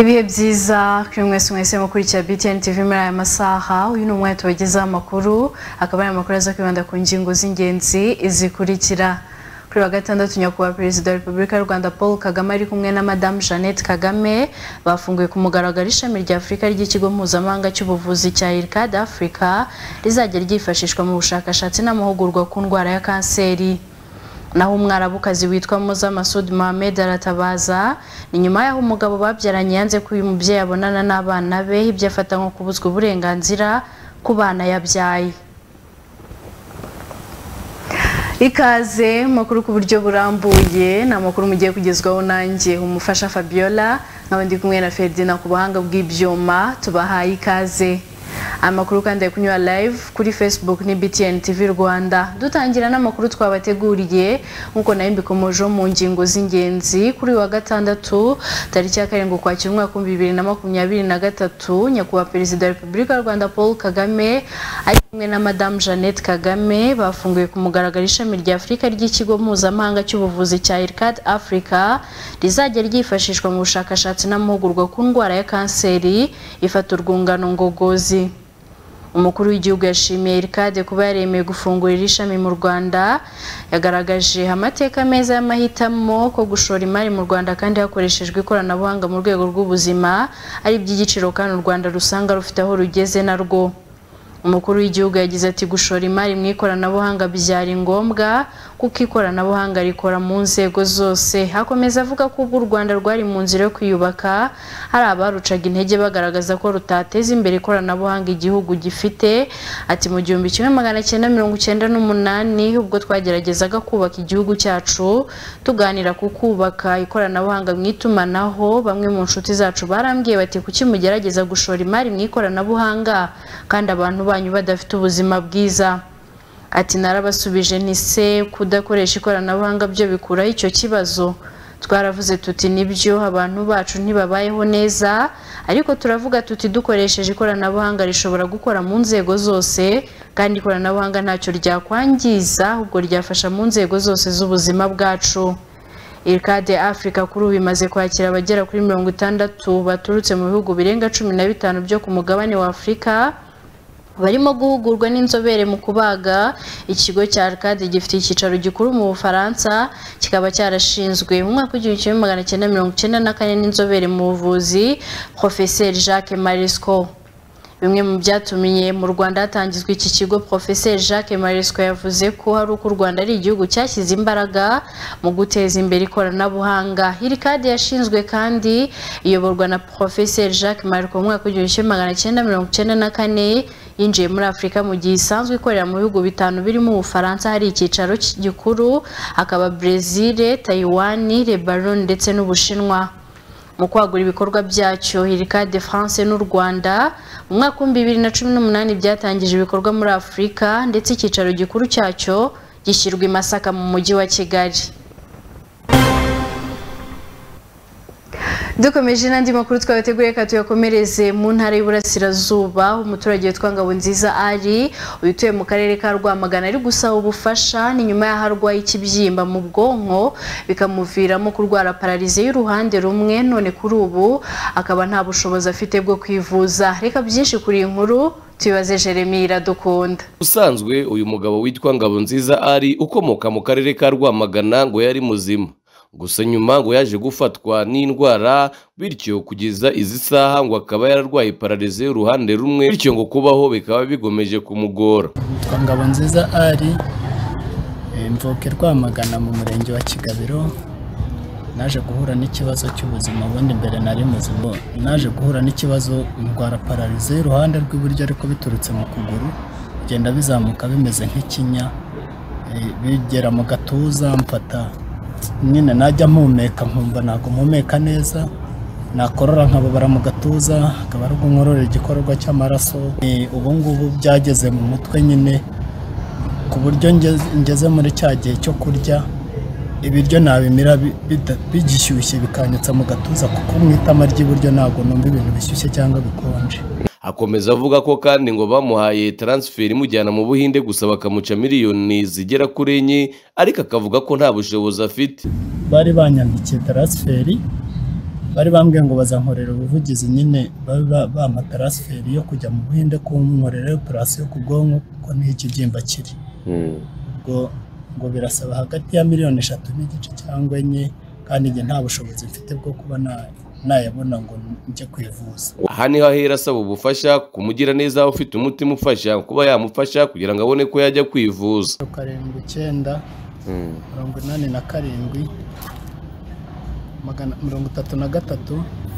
Ibihe byiza kuri mwese mukurikira BTN TV muri aya masaha. Uyu ni umwanya tubagezaho amakuru, akaba ari amakuru aza kwibanda ku ngingo z'ingenzi izikurikira. Kuri wa gatandatu nyakubahwa Perezida wa Repubulika y'u Rwanda Paul Kagame ari kumwe na Madame Jeannette Kagame bafunguye ku mugaragaro ishami rya Afurika ry'ikigo mpuzamahanga cy'ubuvuzi cya IRCAD Africa rizajya ryifashishwa mu bushakashatsi n'amahugurwa ku ndwara ya kanseri. Naho umwarabukazi witwa Musa Masud Mohamed aratabaza ni nyuma yaho umugabo babyaranye yanze ko uyu mubyeyi abonana n'abana be, ibyo afata nko kubuzwa uburenganzira ku bana yabyaye. Ikaze makuru ku buryo burambuye na makuru mugiye kugezwaho nanjye umufasha Fabiola nk'abandi kumwe na Ferdinand ku buhanga bw'ibyuma. Tubahaye ikaze. Amakuru kandi kunyura live kuri Facebook ni BTN TV Rwanda. Dutangira n'amakuru twabateguriye nkuko nayo mbikomoje mu ngingo z'ingenzi. Kuri wa gatandatu tariki ya 7 Ukwakira umwaka 2023 nyakubahwa Perezida wa Repubulika y'u Rwanda Paul Kagame ari kumwe na Madame Jeannette Kagame bafunguye ku mugaragaro ishami rya Afurika ry'ikigo mpuzamahanga cy'ubuvuzi cya IRCAD Africa rizajya ryifashishwa mu bushakashatsi n'amahugurwa ku ndwara ya kanseri ifata urwungano ngogozi. Umukuru w'igihugu yashimiye IRCAD kuba yaremeye gufungurira ishami mu Rwanda, yagaragaje amateka meza y'amahitamo ko gushora imari mu Rwanda kandi hakoreshejwe ikoranabuhanga mu rwego rw'ubuzima ari by'igiciro kandi u Rwanda rusanga rufite aho rugeze narwo. Umukuru w'igihugu yagize ati gushora imari mu ikoranabuhanga byari ngombwa kuko ikoranabuhanga rikora mu nzego zose. Hakomeza avuga ko u Rwanda rwari mu nzira yo kwiyubaka, hari abarucaga intege bagaragaza ko rutateza imbere ikoranabuhanga igihugu gifite. Ati mu 1998 ubwo twageragezaga kubaka igihugu cyacu tuganira ku kubaka ikoranabuhanga mu itumanaho, bamwe mu nshuti zacu barambwiye bati kuki mugerageza gushora imari mu ikoranabuhanga kandi abantu banyu badafite ubuzima bwiza. Ati narabasubije nti se kudakoresha ikoranabuhanga byo bikuraho icyo kibazo? Twaravuze tuti nibyo abantu bacu ntibabayeho neza, ariko turavuga tuti dukoresheje ikoranabuhanga rishobora gukora mu nzego zose kandi ikoranabuhanga ntacyo ryakwangiza ahubwo ryafasha mu nzego zose z'ubuzima bwacu. IRCAD Africa kuri ubu imaze kwakira abagera kuri 60 baturutse mu bihugu birenga 15 byo ku mugabane wa Afurika barimo guhugurwa n'inzobere mu kubaga. Ikigo cya IRCAD gifite icyicaro gikuru mu Bufaransa, kikaba cyarashinzwe mu mwaka w'1994 n'inzobere mu buvuzi Professeur Jacques Marescot. Bimwe mu byatumye mu Rwanda hatangizwa iki kigo, Professeur Jacques Marescot yavuze ko hari uko u Rwanda ari igihugu cyashyize imbaraga mu guteza imbere ikoranabuhanga. IRCAD yashinzwe kandi iyoborwa na Professeur Jacques Marescot mu mwaka w'1994 yinjiye muri Afurika mu gihe isanzwe ikorera mu bihugu 5 birimo Ubufaransa hari icyicaro gikuru, akaba Brazil, Taiwan, Lebanon ndetse n'Ubushinwa. Mu kwagura ibikorwa byacyo IRCAD France n'u Rwanda mu mwaka wa 2018 byatangije ibikorwa muri Afurika ndetse icyicaro gikuru cyacyo gishyirwa i Masaka mu mujyi wa Kigali. Dukomeje n'andi makuru twabateguriye katuyakomereze mu ntara y'Iburasirazuba. Umuturage witwa Ngabonziza ari utuye mu karere ka Rwamagana ari gusaba ubufasha ni nyuma y'aharwaye ikibyimba mu bwonko bikamuviramo kurwara paralize y'uruhande rumwe, none kuri ubu akaba nta bushobozi afite bwo kwivuza. Reka byinshi kuri iyi nkuru tubaze Jeremy Iradukunda. Usanzwe uyu mugabo witwa Ngabonziza ari ukomoka mu karere ka Rwamagana ngo yari muzima, gusa nyuma ngo yaje gufatwa n'indwara, bityo kugeza izi saha ngo akaba yararwaye paralize y'uruhande rumwe, bityo ngo kubaho bikaba bigomeje kumugora. Ngabonziza ari mvuke Rwamagana mu murenge wa Kigabiro. Naje guhura n'ikibazo cy'ubuzima, ubundi mbere nari muzima, naje guhura n'ikibazo ndwara paralize y'uruhande rw'iburyo ariko biturutse mu kuguru, genda bizamuka bimeze nk'ikinya, bigera mu gatuza mfata nyine najya mpumeka nkumva ntago mpumeka neza, nakorora nkababara mu gatuza, akaba ari nkorora igikorwa cy'amaraso. Ubu ngubu byageze mu mutwe nyine ku buryo ngeze muri cya gihe cyo kurya ibiryo nabimira bigishyushye bikanyutsa mu gatuza, kuko mu itama ry'iburyo ntago numva ibintu bishyushye cyangwa bikonje. Akomeza avuga ko kandi ngo bamuhaye transfer imujyana mu Buhinde gusa bakamuca miliyoni zigera kuri 4, ariko akavuga ko nta bushobozi afite. Bari banyandikiye transfer bari bambwiye ngo bazankorera ubuvugizi nyine bampa transferi yo kujya mu Buhinde kunkorera operation ku bwonko ko n'ikibyimba kiri ubwo ngo birasaba hagati ya miliyoni 3 n'igice cyangwa 4 kandi nge nta bushobozi mfite bwo kuba nayabona ngo njye kwivuza. Aha niho ahera asaba ubufasha kumugira neza ufite umutima ufasha kuba yamufasha kugira ngo abone ko yajya kwivuza. 79 87 33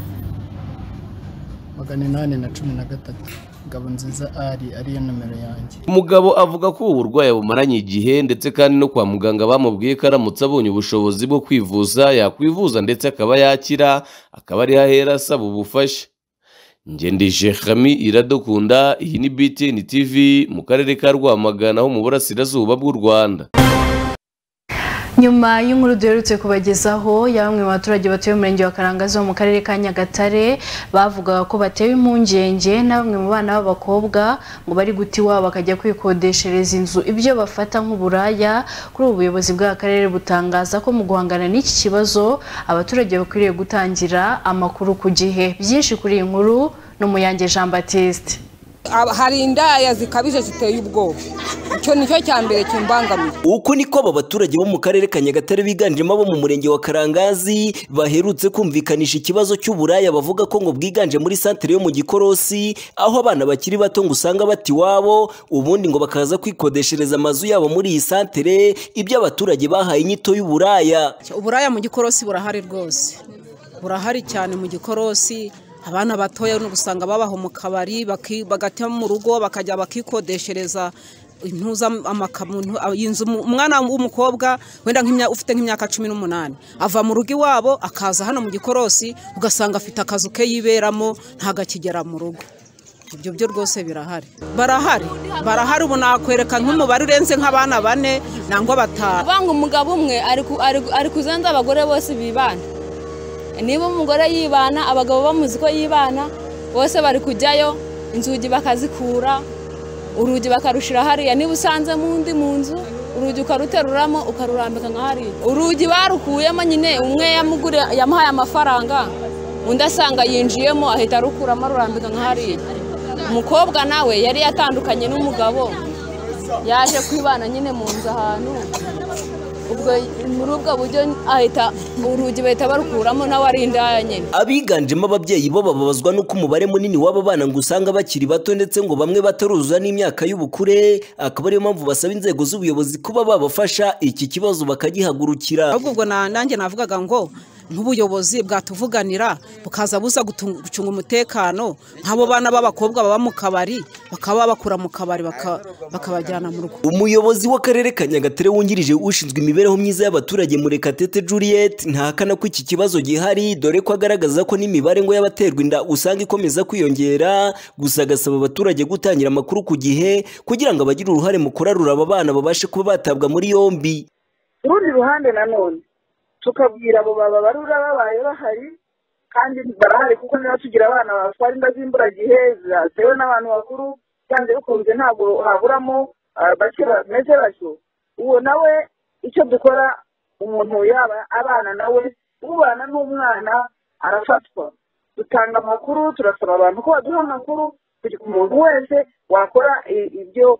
813 Ngabonziza ariyo nomero yanjye. Umugabo avuga ko uburwayi bumaranye igihe ndetse kandi no kwa muganga bamubwiye ko aramutse abonye ubushobozi bwo kwivuza yakwivuza ndetse akaba yakira, akaba ari hahera asaba ubufasha. Ngendije Khami Iradukunda, iyi ni BTN TV mu karere ka Rwamagana ho mu burasirazuba bw'u Rwanda. Nyuma y'inkuru duherutse kubagezaho ya bamwe mu baturage batuye mu murenge wa Karangazi mu karere ka Nyagatare bavugaga ko batewe impungenge na bamwe mu bana b'abakobwa ngo bari guti wabo bakajya kwikodeshereza inzu ibyo bafata nk'uburaya. Kuri ubuyobozi bw'akarere butangaza ko mu guhangana n'iki kibazo abaturage bakwiriye gutangira amakuru ku gihe. Byinshi kuri iyi nkuru n'Umuyange Jean Baptiste. Hari indaya zikabije ziteye ubwoba, icyo nicyo cyambere kimbangamiye. Uko niko aba baturage bo mu karere ka Nyagatare biganjemo abo mu murenge wa Karangazi baherutse kumvikanisha ikibazo cy'uburaya bavuga ko ngo bwiganje muri santere yo mu Gikorosi, aho abana bakiri bato ngo usanga bati wabo ubundi ngo bakaza kwikodeshereza amazu yabo muri iyi santere, ibyo abaturage bahaye inyito y'uburaya. Uburaya mu Gikorosi burahari rwose, burahari cyane mu Gikorosi. Abana batoya no gusanga babaho mu kabari bagatya mu rugo bakajya bakikodeshereza intuza amakamuntu y'inzu. Umwana w'umukobwa wenda ufite nk'imyaka 18 ava mu rugo iwabo akaza hano mu Gikorosi ugasanga afite akazu ke yiberamo ntagakigera mu rugo. Ibyo byo rwose birahari, barahari ubu nakwereka nk'umubare urenze nk'abana 4 nangwa 5. Banga umugabo umwe ari kuzanza abagore bose bibana. Niba umugore yibana abagabo bamuzi ko yibana bose bari kujyayo, inzugi bakazikura, urugi bakarushira hariya. Niba usanze mundi mu nzu urugi ukaruteruramo ukarurambika nka hariya. Urugi barukuyemo nyine umwe yamuhaye amafaranga undi asanga yinjiyemo ahita arukuramo arurambika nka hariya. Umukobwa nawe yari yatandukanye n'umugabo yaje kwibana nyine mu nzu ahantu, ubwo muri ubwo buryo ahita urugi bahita barukuramo nawe ari indaya nyine. Abiganjemo ababyeyi bo bababazwa nuko umubare munini w'aba bana ngo usanga bakiri bato ndetse ngo bamwe bataruzuza n'imyaka y'ubukure, akaba ariyo mpamvu basaba inzego z'ubuyobozi kuba babafasha iki kibazo bakagihagurukira. Ahubwo nanjye navugaga ngo nk'ubuyobozi bwatuvuganira bukaza buza gucunga umutekano nk'abo bana b'abakobwa baba mu kabari bakaba bakura mu kabari bakabajyana mu rugo. Umuyobozi w'akarere ka Nyagatare wungirije ushinzwe imibereho myiza y'abaturage Murekatete Juliet ntahakana ko iki kibazo gihari, dore ko agaragaza ko n'imibare ngo y'abaterwa inda usanga ikomeza kwiyongera, gusa agasaba abaturage gutangira amakuru ku gihe kugira ngo abagire uruhare mu kurarura aba bana babashe kuba batabwa muri yombi. Urundi ruhande nanone tukabwira abo babarura babaye bahari kandi barahari kuko niba tugira abana batwara inda z'imburagihe zatewe n'abantu bakuru kandi bikunze ntabwo haburamo bake bameze batyo. Uwo nawe icyo dukora umuntu yaba abana nawe ubana n'umwana arafatwa, dutanga amakuru, turasaba abantu ko baduha amakuru kugira umuntu wese wakora ibyo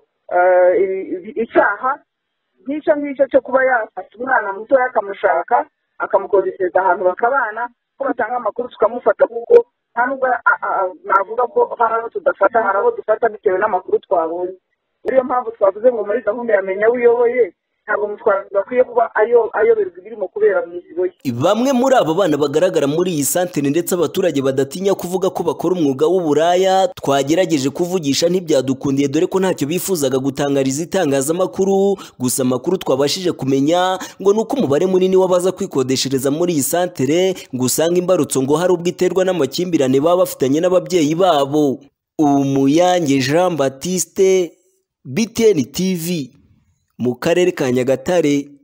icyaha nk'icyo cyo kuba yafata umwana mutoya akamushaka akamukodeshereza ahantu bakabana, ko batanga amakuru tukamufata kuko nta nubwo navuga ko hari abo tudafata, hari abo dufata bitewe n'amakuru twabonye. Niyo mpamvu twavuze ngo muri gahunda ya menya wiyoboye ntabwo mutwazi bakwiye kuba ayoberwa ibirimo kubera mu isibo ye. Bamwe muri aba bana bagaragara muri iyi santere ndetse abaturage badatinya kuvuga ko bakora umwuga w'uburaya twagerageje kuvugisha ntibyadukundiye, dore ko ntacyo bifuzaga gutangariza itangazamakuru. Gusa amakuru twabashije kumenya ngo nuko umubare munini w'abaza kwikodeshereza muri iyi santere ngo usanga imbarutso ngo hari ubwo iterwa n'amakimbirane baba bafitanye n'ababyeyi babo. Umuyange Jean Baptiste, BTN TV mu karere ka Nyagatare.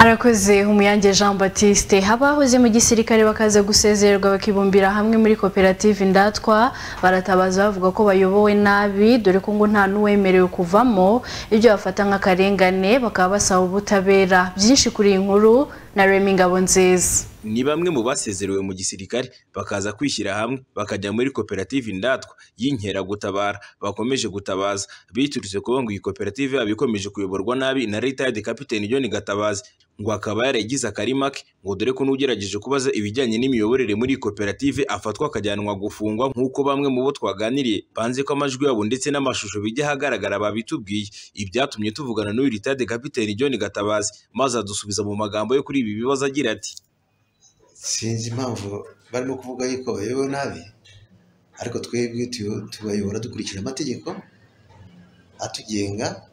Arakoze Umuyange Jean Baptiste. Abahoze mu gisirikare bakaza gusezererwa bakibumbira hamwe muri koperative Indatwa baratabaza bavuga ko bayobowe nabi dore ko ngo nta n'uwemerewe kuvamo, ibyo bafata nk'akarengane bakaba basaba ubutabera. Byinshi kuri iyi nkuru na Remy Ngabonziza. Ni bamwe mu basezerewe mu gisirikare bakaza kwishyira hamwe bakajya muri koperative Indatwa y'Inkeragutabara bakomeje gutabaza biturutse kuba ngo iyi koperative abikomeje kuyoborwa nabi na retired Captain John Gatabazi ngo akaba yaragize akarima ke ngo dore ko n'ugerageje kubaza ibijyanye n'imiyoborere muri koperative afatwa akajyanwa gufungwa nk'uko bamwe mu bo twaganiriye banze ko amajwi yabo ndetse n'amashusho bijya hagaragara babitubwiye. Ibyatumye tuvugana n'uyu retired Captain John Gatabazi maze adusubiza mu magambo yo kuri ibi bibazo agira ati: sinzi impamvu barimo kuvuga yuko bayobowe nabi, ariko twebwe tubayobora dukurikije amategeko atugenga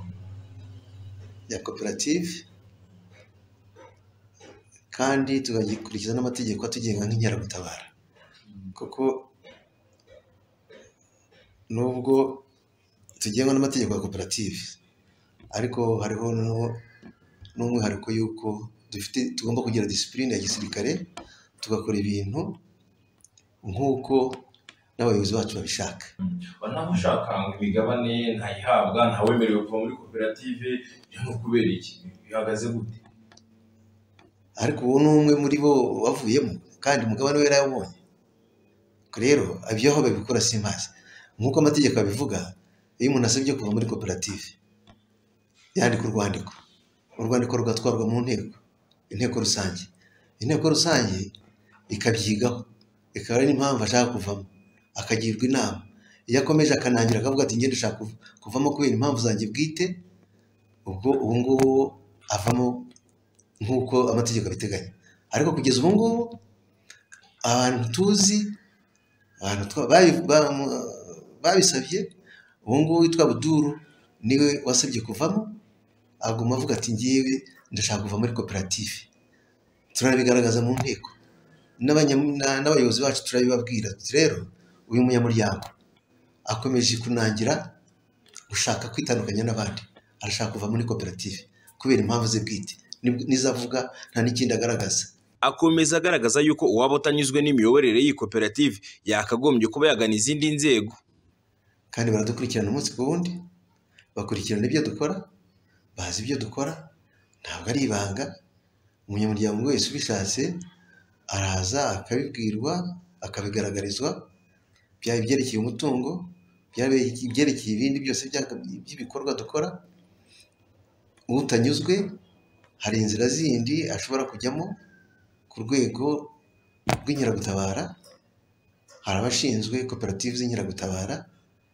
ya koperative kandi tugakurikiza n'amategeko atugenga nk'Inkeragutabara, kuko nubwo tugengwa n'amategeko ya koperative ariko hariho n'umwihariko yuko tugomba kugira discipline ya gisirikare tugakora ibintu nk'uko n'abayobozi bacu babishaka. Bashaka ngo imigabane ntayihabwa, ntawemerewe kuva muri koperative, byo kubera iki? Bihagaze gute? Ariko ubu ni umwe muri bo wavuyemo kandi umugabane we yarayabonye. Rero ibyo aho babikora simazi nk'uko amategeko abivuga. Iyo umuntu asabye kuva muri koperative yandika urwandiko rugatwarwa mu inteko rusange. Inteko rusange ikabyigaho ikaba ari n'impamvu ashaka kuvamo, akagirwa inama. Iyo akomeje akanangira akavuga ati ngende ushaka kuvamo kubera impamvu zanjye bwite, ubwo ubu ngubu avamo nk'uko amategeko abiteganya. Ariko kugeza ubu ngubu abantu tuzi babisabye, ubu ngubu witwa Buduru niwe wasabye kuvamo, aguma avuga ati ngiye ndashaka kuva muri koperative. Turabigaragaza mu nteko n'abayobozi bacu turabibabwira. Rero uyu munyamuryango akomeje kunangira gushaka kwitandukanya n'abandi, arashaka kuva muri koperative kubera impamvu ze bwite, nizavuga nta n'ikindi agaragaza. Akomeza agaragaza yuko uwaba utanyuzwe n'imiyoborere y'iyi koperative yakagombye kuba yagana izindi nzego. Kandi baradukurikirana umunsi ku wundi, bakurikirana ibyo dukora, bazi ibyo dukora, ntabwo ari ibanga. Umunyamuryango wese ubishatse araza akabibwirwa, akabigaragarizwa, byaba ibyerekeye umutungo, byaba ibyerekeye ibindi byose by'ibikorwa dukora. Utanyuzwe hari inzira zindi ashobora kujyamo ku rwego rw'Inkeragutabara. Hari abashinzwe koperative z'Inkeragutabara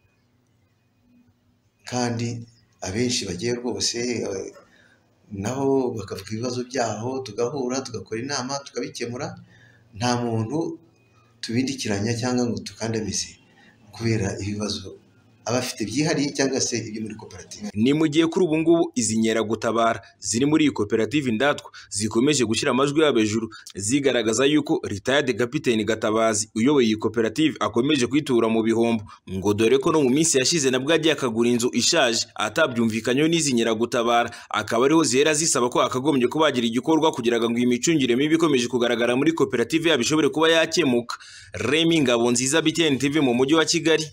kandi abenshi bagiye rwose nabo bakavuga ibibazo byaho, tugahura tugakora inama tukabikemura. Nta muntu tubindikiranya cyangwa ngo tukandamize kubera ibibazo abafite byihariye cyangwa se ibyo muri koperative. Ni mu gihe kuri ubu ngubu izi Nkeragutabara ziri muri iyi koperative Indatwa zikomeje gushyira amajwi yabo hejuru zigaragaza yuko retired Captain Gatabazi uyoboye iyi koperative akomeje kwitura mu bihombo, ngo dore ko no mu minsi yashize nabwo agiye akagura inzu ishaje atabyumvikanyeho n'izi Nkeragutabara, akaba ariho zihera zisaba ko akagombye kubagira igikorwa kugira ngo imicungire mibi ikomeje kugaragara muri koperative yabo ishobore kuba yakemuka. Remy Ngabonziza, BTN TV mu mujyi wa Kigali.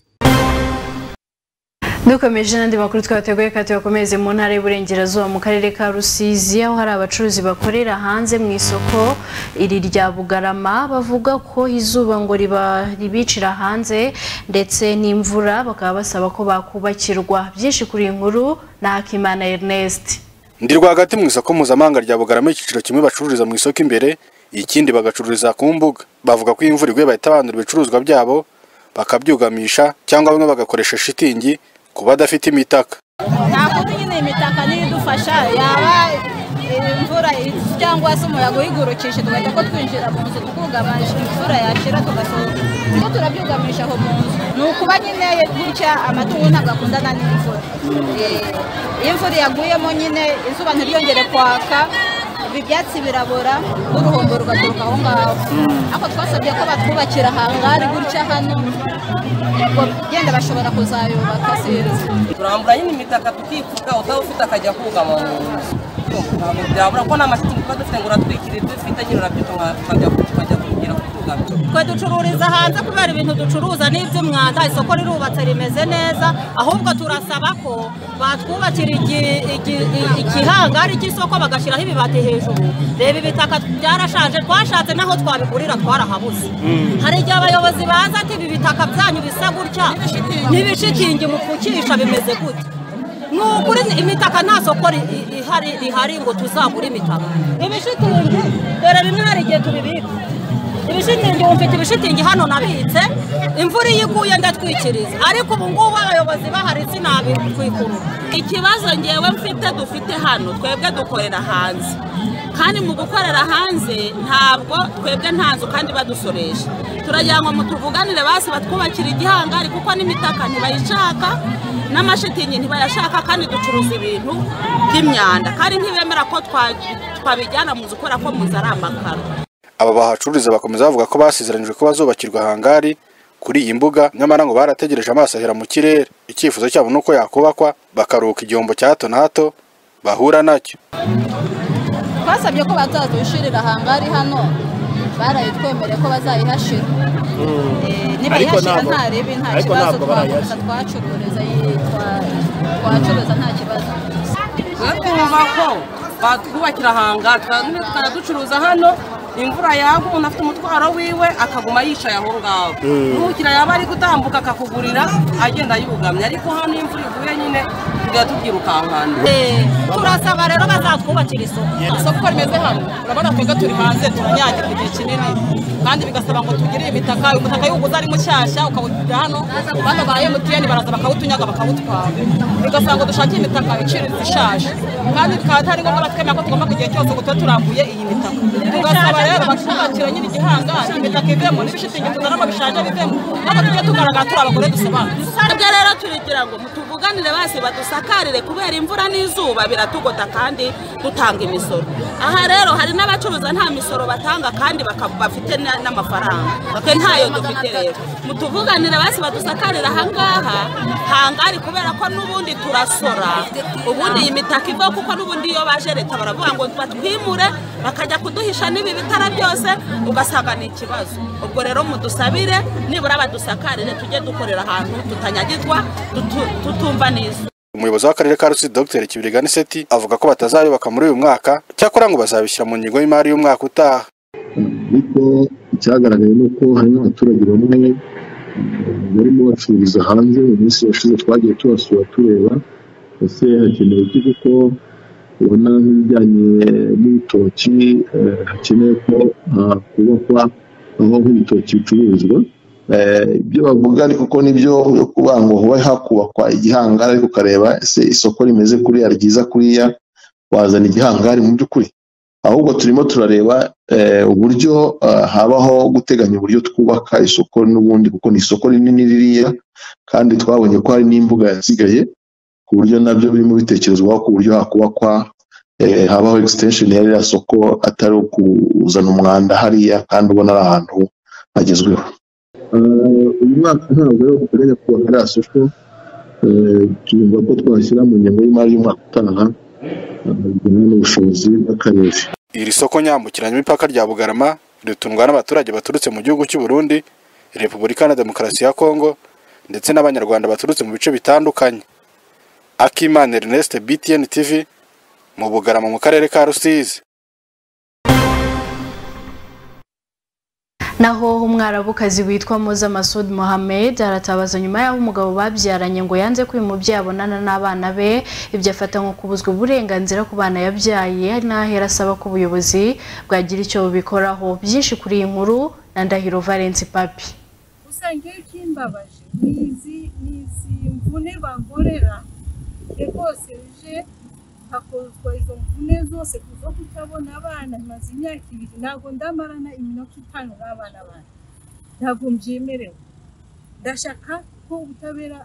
Dukomeje n'andi makuru twateguye kandi bakomeze mu ntara y'Uburengerazuba mu karere ka Rusizi, aho hari abacuruzi bakorera hanze mu isoko iri rya Bugarama bavuga ko izuba ngo ribicira hanze ndetse n'imvura, bakaba basaba ko bakubakirwa. Byinshi kuri inkuru na Hakimana Ernest. Ndi rwagati mu isoko mpuzamahanga rya Bugarama, ikiciro kimwe bacururiza mu isoko imbere, ikindi bagacururiza ku mbuga. Bavuga ko imvura iguye bahita bandura ibicuruzwa byabo bakabyugamisha cyangwa bamwe bagakoresha shitingi kuba adafite imitaka. Ntabwo nyine imitaka niyo idufasha, yaba imvura cyangwa se umuyaga uyigurukisha tugahita ko twinjira mu nzu tukugamisha, imvura yashira tugasohoka niyo turabyugamisha aho mu nzu. Ni ukuba nyine gutya amatungo ntabwo akundana n'imvura. Iyo imvura yaguyemo nyine izuba ntiryongere kwaka, ibi byatsi birabora n'uruhombo rugaturuka aho ngaho. Ako twasabye ko batwubakira hangari gutya hano, ubwo genda bashobora kuzayubaka seza. Turambura nyine imitaka tukifuka, utaba ufite akajya kugama mu nzu. ntabwo byabura ko n'amashitingi tuba dufite ngo uratwikire dufite nyine urabyuka tukajya kugira kutugana twe ducururiza hanze kubera ibintu ducuruza n'iby'umwanda isoko rirubatse rimeze neza ahubwo turasaba ko batwubakira ikihangari cy'isoko bagashyiraho ibibati hejuru reba ibitaka byarashaje twashatse naho twabigurira twarahabuze hari igihe abayobozi baza ati ibi bitaka byanyu bisa gutya n'ibishitingi mupfukisha bimeze gutya nukuri imitaka nta soko rihari ngo tuzagure imitaka ibishitingi dore bimwe hari igihe tubibika ibishitingi mfite ibishitingi hano nabitse imvura iyo iguye ndatwikiriza ariko ubu ngubu abayobozi bahari sinabitwikurura ikibazo ngewe mfite dufite hano twebwe dukorera hanze kandi mu gukorera hanze ntabwo twebwe nta nzu kandi badusoresha turagira ngo mutuvuganire basi batwubakira igihangari kuko n'imitaka ntibayishaka n'amashitingi ntibayashaka kandi ducuruza ibintu by'imyanda kandi ntibemera ko twabijyana mu zukora ko muzi ari amakaro. Aba bahacururiza bakomeza bavuga ko basezeranyijwe ko bazubakirwa hangari kuri iyi mbuga nyamara ngo barategereje amaso ahera mu kirere icyifuzo cyabo nuko yakubakwa bakaruka igihombo cya hato na hato bahura nacyo. Twasabye ko bazadushyirira hangari hano barayitwemereye ko bazayihashira nibayihashira nta ribi nta kibazo twacururiza twacuruza nta kibazo twumva ko batwubakira hangari ducuruza hano imvura yagwa umuntu afite umutwaro wiwe akaguma yicaye aho ngaho n'umukiriya yaba ari gutambuka akakugurira agenda yugamye ariko hano imvura iguye nyine tujya tubyirukankana turasaba rero bazatwubakira isoko uko rimeze hano urabona twebwe turi hanze turanyagirwa igihe kinini kandi bigasaba ngo tugire imitaka umutaka y'uguza ari mushyashya ukawugira hano bano ba MTN baraza bakawutunyaga bakawutwara bigasaba ngo dushake imitaka iciriritse ishaje kandi bikaba atari ngombwa batwemera ko tugomba kugihe cyose ngo tube turambuye iyi mitaka tugasaba rero batwubakira nyine igihangari imitaka ivemo n'ibishitingi tunaramo bishaje bivemo ntabwo tujye tugaragara turi abagore dusobanutse rero turigira ngo mutuvuganire basi badusakarire kubera imvura n'izuba biratugota kandi dutanga imisoro aha rero hari n'abacuruza nta misoro batanga kandi bafite n'amafaranga twe ntayo dufite rero mutuvuganire basi badusakarire ahangaha hangari kubera ko n'ubundi turasora ubundi iyi mitaka iva kuko n'ubundi iyo baje leta baravuga ngo batwimure bakajya kuduhisha n'ibi bitara byose ugasanga ni ikibazo ubwo rero mudusabire nibura badusakarire tujye dukorera ahantu tutanyagirwa tutumva neza. Umuyobozi w'akarere ka Rusizi Dr. Kibirigani Seti avuga ko batazayubaka muri uyu mwaka cyakora ngo bazabishyira mu ngingo y'imari y'umwaka utaha. Ariko icyagaragaye ni uko hari n'abaturage bamwe barimo bacururiza hanze mu minsi yashize twagiye tubasura tureba ese hakenewe iki kuko ubona nk'ibijyanye n'ibitoki hakenewe ko kubakwa aho nk'ibitoki bicururizwa ibyo bavuga ariko ko nibyo kuvuga ngo hoba hakubakwa igihangari ariko ukareba ese isoko rimeze kuriya ryiza kuriya wazana igihangari mu by'ukuri ahubwo turimo turareba uburyo habaho guteganya uburyo twubaka isoko n'ubundi kuko ni isoko rinini ririya kandi twabonye ko hari n'imbuga yasigaye ku buryo nabyo birimo bitekerezwaho ku buryo hakubakwa habaho extension ya ririya soko atari ukuzana umwanda hariya kandi ubona ari ahantu hagezweho. Uyu mwaka ntabwo rero duteganya kubaka ririya soko tugomba ko twashyira mu ngengo y'imari y'umwaka utaha bijyanye n'ubushobozi bw'akarere. Iri soko nyambukiranya imipaka rya Bugarama ritundwa n'abaturage baturutse mu gihugu cy'u Burundi, Repubulika na Demokarasi ya Kongo ndetse n'abanyarwanda baturutse mu bice bitandukanye. Akimana Ernest, BTN TV mu Bugarama mu karere ka Rusizi. Naho umwarabukazi witwa Moza Masud Mohamed aratabaza nyuma y'aho umugabo babyaranye ngo yanze ko uyu mubyeyi abonana n'abana be ibyo afata nko kubuzwa uburenganzira ku bana yabyaye n'ahera asaba ko ubuyobozi bwagira icyo bubikoraho. Byinshi kuri iyi nkuru na Ndahiro Valence Papi. Usangiye kimbabaje nizi mvune bangorera rwose je hakozwe izo mvune zose kuzo kutabona abana maze imyaka 2 ntago ndamarana iminota 5 n'abana bana ntago mbyemerewe ndashaka ko ubutabera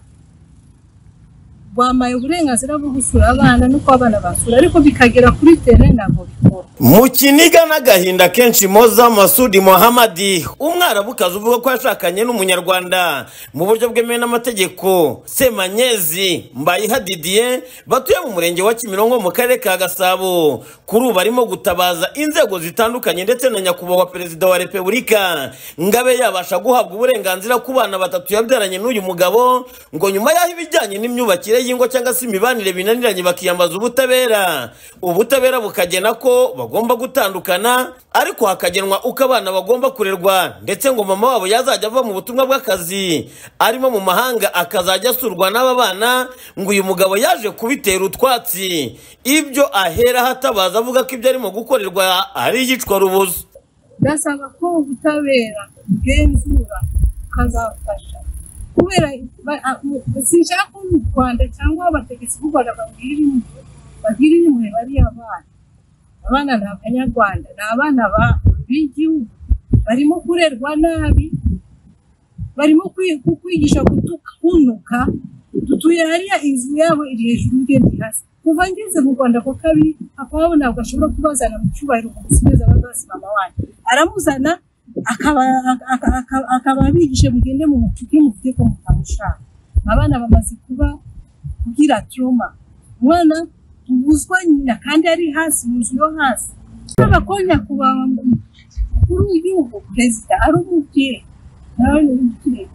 bwamaye uburenganzira bwo gusura abana nuko abana basura ariko bikagera kuri terrain ntago bikora amahoro. Mu Kiniga n'agahinda kenshi Moza Masudi Mohamadi umwarabukazi uvuga ko yashakanye n'umunyarwanda mu buryo bwemewe n'amategeko Semanyezi Mbayiha Didier batuye mu murenge wa Kimironko mu karere ka Gasabo kuri ubu barimo gutabaza inzego zitandukanye ndetse na nyakubahwa perezida wa Repubulika ngabe yabasha guhabwa uburenganzira ku bana batatu yabyaranye n'uyu mugabo ngo nyuma yaho ibijyanye n'imyubakire y'ingo cyangwa se imibanire binaniranye bakiyambaza ubutabera bukagena ko bagomba gutandukana ariko hakagenwa uko abana bagomba kurerwa ndetse ngo mama wabo yazajya ava mu butumwa bw'akazi arimo mu mahanga akazajya asurwa n'aba bana ngo uyu mugabo yaje kubitera utwatsi ibyo ahera hatabaza avuga ko ibyo arimo gukorerwa ari igicwa rubuzo. Ndasaba ko ubutabera bwenzura kazafasha kubera sinshaka ko mu Rwanda cyangwa abategetsi b'u Rwanda bagirira impuhwe bariya abana ni abanyarwanda ni abana b'igihugu barimo kurerwa nabi barimo kwigisha kunuka dutuye hariya inzu yabo iri hejuru ngende hasi kuva ngeze mu Rwanda ko kabiri akaba ntabwo ashobora kubazana mu cyubahiro umusubiza abagasi mama wanjye aramuzana akaba bigishe mugende mu mucuki mufite ko mutamushaka abana bamaze kugira trauma umwana ubuzwa nyina kandi ari hasi mu nzu yo hasi abakonya kuba kuri uyu perezida ari umubyeyi nawe ni umubyeyi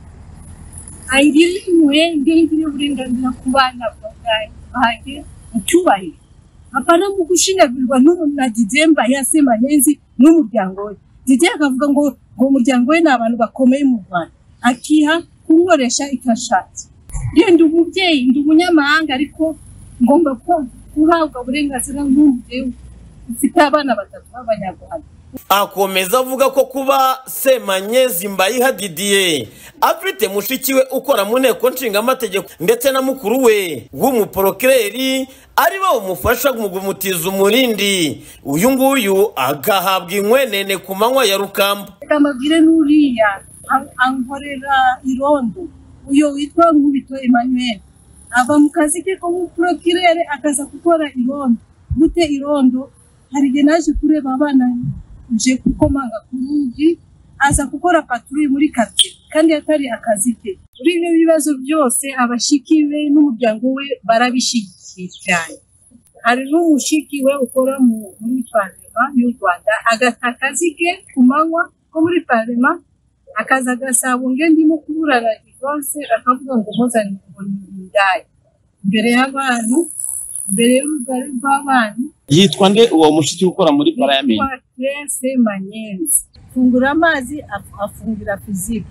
ayiriwe ngengire uburenganzira ku bana bahaye icyubahiro apana mu gushingavirwa na Didier Mbayiha Semanyezi n'umuryango we. Didier akavuga ngo umuryango we ni abantu bakomeye mu Rwanda akiha kunkoresha ikashatse ndi umubyeyi ndi umunyamahanga ariko ngomba guhabwa uburenganzira nk'umubyeyi ufite abana batatu b'abanyarwanda. Akomeza avuga ko kuba Semanyezi Mbayiha Didier afite mushiki we ukora mu nteko nshingamategeko ndetse na mukuru we w'umuprokireri ari bo umufasha mu kumutiza umurindi uyu nguyu agahabwa inkwenene ku manywa ya rukamba. Kamabwire n'uriya ankorera irondo uyo witwa Nkubito Emmanuel ava mu kazi ke ko mu procureur akaza gukora irondo gute irondo hari genaje kureba abana nje kukomanga kurugi aza gukora patrouille muri quartier kandi atari akazi ke. Muri ibyo bibazo byose abashikiwe n'umuryango we barabishikiye cyane. Hari n'umushiki we ukora muri parlement y'u Rwanda agata akazi ke ku manywa ko muri parlement akaza gasaba ndimo kuburana divorce akavuga ngo mpozane ngo ndaye imbere y'abantu imbere y'urugari rw'abantu. Yitwa nde uwo mushiki ukora muri parlement? Semanyezi. Fungura amazi afungira fizike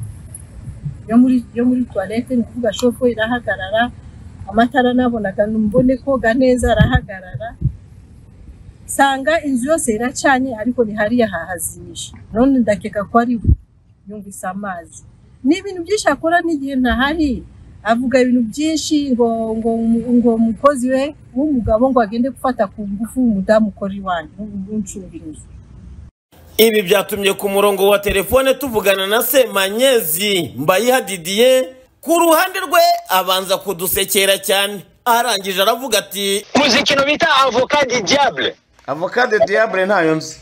yo muri toilette ni kuvuga shofo irahagarara amatara nabonaga numbone koga neza arahagarara sanga inzu yose iracanye ariko ni hariya hahazimisha none ndakeka ko ari yumvise amazi n'ibintu byinshi akora n'igihe ntahari avuga ibintu byinshi ngo umukozi we w'umugabo ngo agende gufata ku ngufu umudamu ukora iwanjye n'uncungira inzu. Ibi byatumye ku murongo wa telefone tuvugana na Semanyezi Mbayiha Didier ku ruhande rwe abanza kudusekera cyane arangije aravuga ati muzi ikintu bita avocat du diable. Avocat du diable ntayo nzi.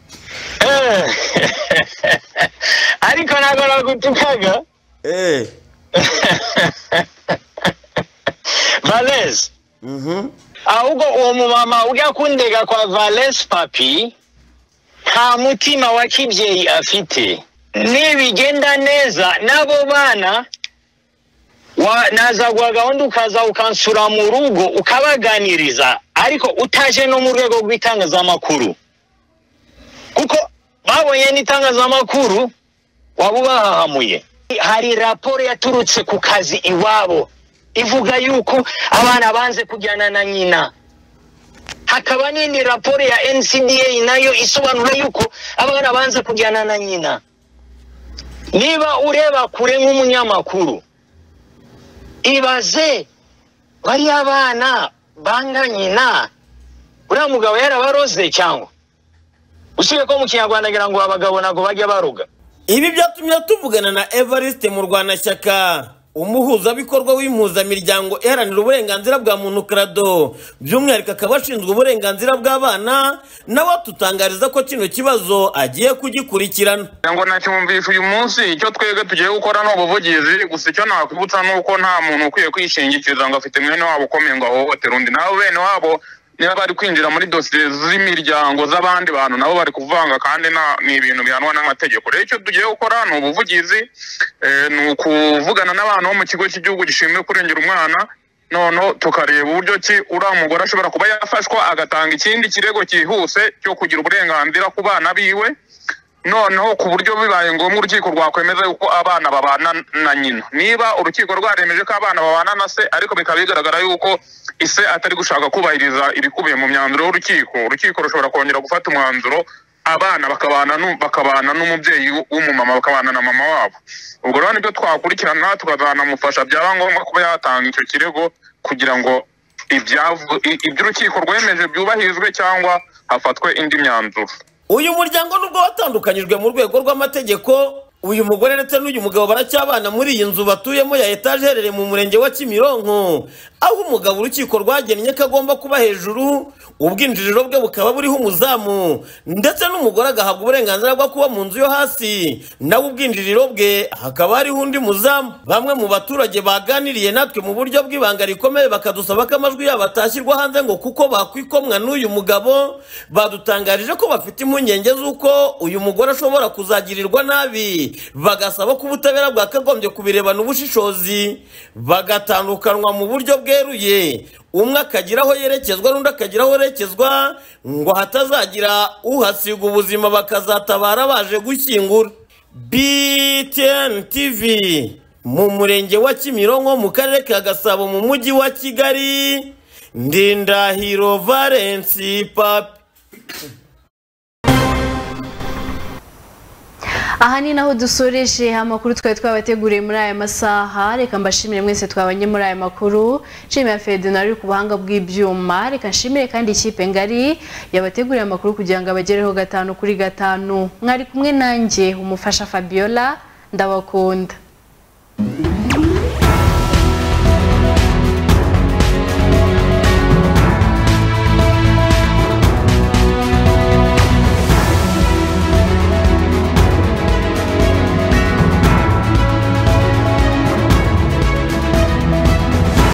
Ariko ntabwo nagutukaga Valens ahubwo uwo mumama ujya kundega kwa Valens papi nta mutima wa kibyeyi afite. Nibigenda neza nabo bana naza gwa gahunda ukaza ukansura mu rugo ukabaganiriza ariko utaje no mu rwego rw'itangazamakuru kuko babonye n'itangazamakuru wabubahamuye. Hari raporo yaturutse ku kazi iwabo ivuga yuko abana banze kujyana na nyina. Hakaba n'indi raporo ya NCDA nayo isobanura yuko abana banze kujyana na nyina. Niba ureba kure nk'umunyamakuru ibaze bari abana banga nyina uriya mugabo yarabaroze cyangwa usibe ko mu Kinyarwanda ngira ngo abagabo nago bajya baruga. Ibi byatumye tuvugana na Evariste mu Rwanashyaka umuhuzabikorwa w'impuzamiryango iharanira uburenganzira bwa muntu Krado by'umwihariko akaba ashinzwe uburenganzira bw'abana nawe atutangariza ko kino kibazo agiye kugikurikirana. Ngo nacyumvisha uyu munsi icyo twege tugiye gukora no ubuvugizi, gusa icyo nakwibutsa nuko nta muntu ukwiye kwishingikiriza ngo afite mwene wabo ukomeye ngo ahohotera undi, nabo bene wabo niba bari kwinjira muri dosiye z'imiryango z'abandi bantu nabo bari kuvanga kandi ni ibintu bihanwa n'amategeko. Rero icyo tugiye gukora ni ubuvugizi, ni ukuvugana n'abantu bo mu kigo cy'igihugu gishinzwe kurengera umwana, noneho tukareba uburyo ki uriya mugore ashobora kuba yafashwa agatanga ikindi kirego cyihuse cyo kugira uburenganzira ku bana biwe, noneho ku buryo bibaye ngombwa urukiko rwakwemeza yuko abana babana na nyina. Niba urukiko rwaremeje ko abana babana na se ariko bikaba bigaragara yuko ise atari gushaka kubahiriza ibikubiye mu myanzuro y'urukiko, urukiko rushobora kongera gufata umwanzuro abana bakabana n'umubyeyi w'umumama, bakabana na mama wabo. Ubwo rero nibyo twakurikirana tukazanamufasha byaba ngombwa kuba yatanga icyo kirego kugira ngo iby'urukiko rwemeje byubahirizwe cyangwa hafatwe indi myanzuro. Uyu muryango nubwo watandukanyijwe mu rwego rw'amategeko, uyu mugore ndetse n'uyu mugabo baracyabana muri iyi nzu batuyemo ya etaje iherereye mu murenge wa Kimironko, aho umugabo urukiko rwagennye ko agomba kuba hejuru, ubwinjiriro bwe bukaba buriho umuzamu, ndetse n'umugore agahabwa uburenganzira bwo kuba mu nzu yo hasi, nawe ubwinjiriro bwe hakaba hariho undi muzamu. Bamwe mu baturage baganiriye natwe mu buryo bw'ibanga rikomeye bakadusaba ko amajwi yabo atashyirwa hanze ngo kuko bakwikomwa n'uyu mugabo, badutangarije ko bafite impungenge z'uko uyu mugore ashobora kuzagirirwa nabi, bagasaba ko ubutabera bwakagombye kubirebana ubushishozi, bagatandukanwa mu buryo bweruye, umwe akagira aho yerekezwa n'undi akagira aho yerekezwa, ngo hatazagira uhasiga ubuzima bakazatabara baje gushyingura. BTN TV mu murenge wa Kimironko mu karere ka Gasabo mu mujyi wa Kigali, Ndindahiro Valence Papi. Aha ni naho dusoreje amakuru twari twabateguriye muri aya masaha. Reka mbashimire mwese twabanye muri aya makuru. Nshimira Ferdinand ari ku buhanga bw'ibyuma. Reka nshimire kandi ikipe ngari yabateguriye amakuru kugira ngo abagereho 5 kuri 5. Mwari kumwe nanjye umufasha Fabiola, ndabakunda.